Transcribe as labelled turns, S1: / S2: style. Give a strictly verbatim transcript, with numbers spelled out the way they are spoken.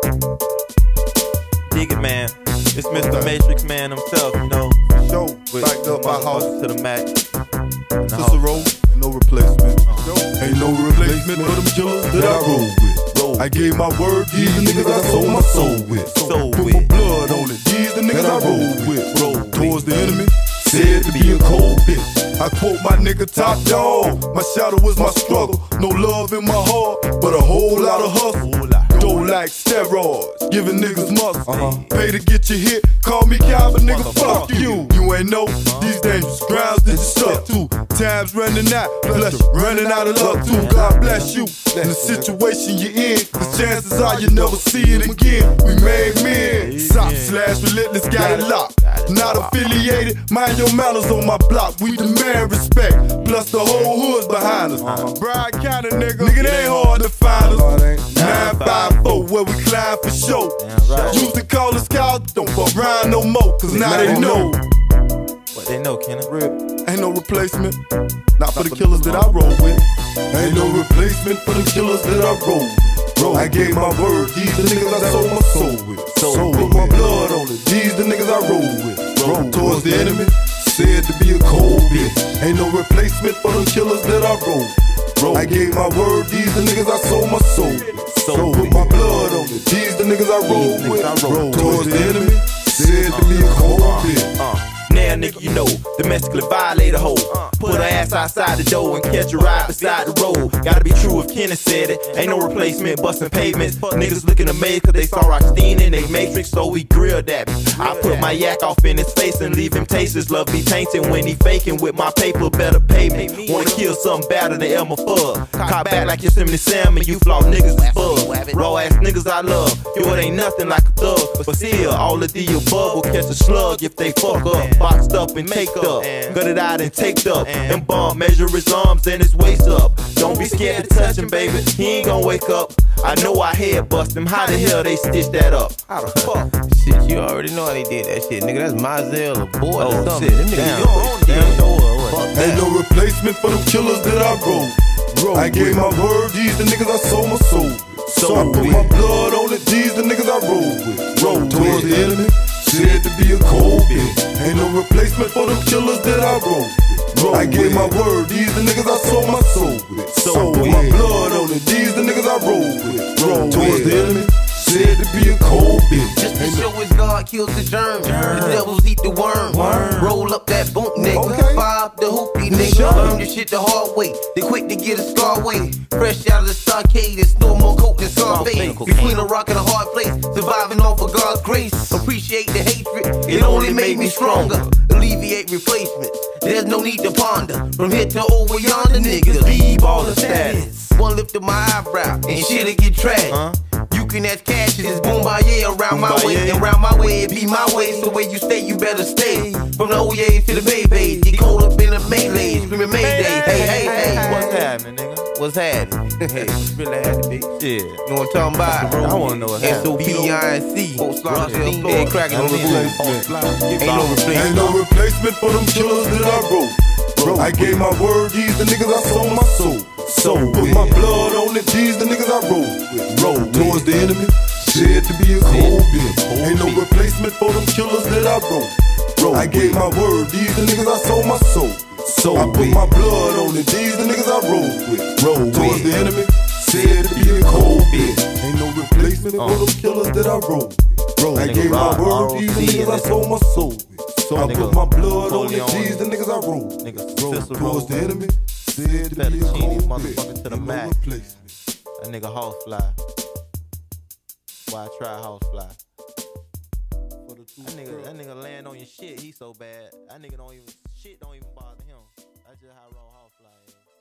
S1: Dig it, man. It's Mister Matrix Man himself, you know.
S2: Show backed up my house
S1: to the max.
S2: Cicero, ain't no replacement. Uh, ain't no replacement for them killers that I roll with. Roll. I gave my word, these the niggas I sold my soul with.
S1: Soul
S2: Put
S1: with.
S2: my blood on it, these the niggas I roll with. Roll towards the enemy, said to be a cold bitch. I quote my nigga Top Dog, my shadow was my struggle. No love in my heart, but a whole lot of hustle. Don't like steroids, giving niggas muscle. Uh-huh. Pay to get your hit, call me Calvin, nigga, fuck you. You ain't know these dangerous grounds that you stuck to. Time's running out, plus running out of luck too. God bless you in the situation you're in, cause chances are you never see it again. We made men, Sop slash relentless, got it locked. Not affiliated, mind your manners on my block. We demand respect, plus the whole hood's behind us. Bride County nigga, nigga, it ain't hard to find us. nine five four, where we climb for show. Used to call us cows, don't fuck around no more, cause now they know.
S1: What they know, Kenny?
S2: Ain't no replacement, not for the killers that I roll with. Ain't no replacement for the killers that I roll with. I gave my word, these the niggas I sold my soul with. So put my blood on it, these the niggas I roll with. Roll towards the enemy, said to be a cold bitch. Ain't no replacement for the killers that I roll. Roll. I gave my word, these the niggas I sold my soul with. So put my blood on it, these the niggas I roll with. Roll towards the enemy, said to be a cold bitch.
S1: Now, nigga, you know, domestically violate a hoe. Put her ass outside the door and catch a ride beside the road. Gotta be true if Kenny said it. Ain't no replacement, busting pavements. Niggas looking amazed cause they saw Rockstein in they Matrix, so we grilled that. I put my yak off in his face and leave him taste his love be tainted when he faking with my paper, better pay me. Wanna kill something better than Elmer Fudd. Cop back like Yosemite Sam and you flaw niggas is bug. Raw ass niggas I love. Yo, it ain't nothing like a thug. But still, all of the above will catch a slug if they fuck up. Boxed up and taped up, gutted out and taped up, and bomb measure his arms and his waist up. Don't be scared to touch him, baby, he ain't gon' wake up. I know I head bust him, how the hell they stitch that up? How the fuck?
S3: Shit, you already know how they did that shit, nigga. That's Mazel or boy
S1: oh,
S3: or something.
S1: Shit.
S3: Them niggas,
S1: Damn,
S3: you don't own them.
S1: Damn.
S2: Ain't no replacement for them killers that I roll. I gave my word, these the niggas I sold my soul with. So I put my blood on it, these the niggas I roll with. Roll towards the enemy, said to be a cold bitch. Ain't no replacement for them killers that I roll with. I gave my word, these the niggas I sold my soul with. So put my blood on it, these the niggas I roll with. Roll towards the enemy, said to be a cold bitch.
S3: Just to show his God kills the germ. The devils eat the worm. Roll up that boom, nigga. Fire up the hoopy, nigga. Learn your shit the hard way. They quick to get a scar way. Fresh out of the stockade and store more coke than Scarface. Between a rock and a hard place, surviving off of God's grace. Appreciate the hatred, it only made me stronger. Alleviate replacements, there's no need to ponder. From here to over yonder, niggas leave all the status. One lift of my eyebrow and shit'll get trashed. Huh? You can ask cash, it's boom by yeah around my way. And round my way, it be my way. So where you stay, you better stay. From the O Ya's to the Bay-Bays, get cold up in the melee, screaming Mayday. Hey, hey, hey,
S1: what's happening, nigga?
S3: What's happening? Hey, really had to be.
S1: Yeah.
S3: You know what I'm talking about?
S1: I wanna know what happened.
S3: S O P, I N C, dead cracking on the roof. Ain't no replacement.
S2: Ain't no replacement for them killers that I roll. I gave my word, these the niggas I sold my soul. So put my blood on it, these the niggas I roll with. Roll towards the enemy, said to be a cold bitch. Ain't no replacement for them killers that I roll. I gave my word, these the niggas I sold my soul. So I put my blood on it, these the niggas I roll with. Roll towards the enemy, said to be a cold bitch. Ain't no replacement for them killers that I roll. I gave my word, these the niggas I sold my soul with. So I put my blood on it, these the niggas I roll. Roll towards the enemy, said to be a cold bitch.
S1: To the max. That nigga Housefly. Why I try Housefly? That nigga, that nigga land on your shit, he so bad. That nigga don't even, shit don't even bother him. That's just how raw Housefly is.